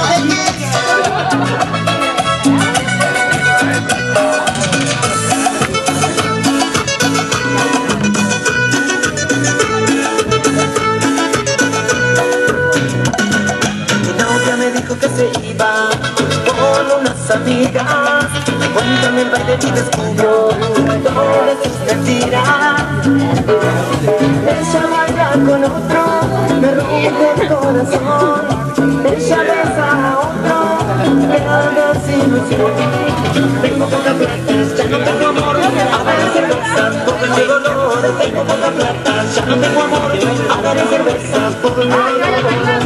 Que se iba con unas amigas, cuéntame el baile y descubrió todas sus mentiras. Ella baila con otro, me rompe el corazón. Ella besa a otro, me da desilusión. Tengo poca plata, ya no tengo amor, ahora hay cerveza por el dolor. Tengo poca plata, ya no tengo amor, ahora hay cerveza por el dolor.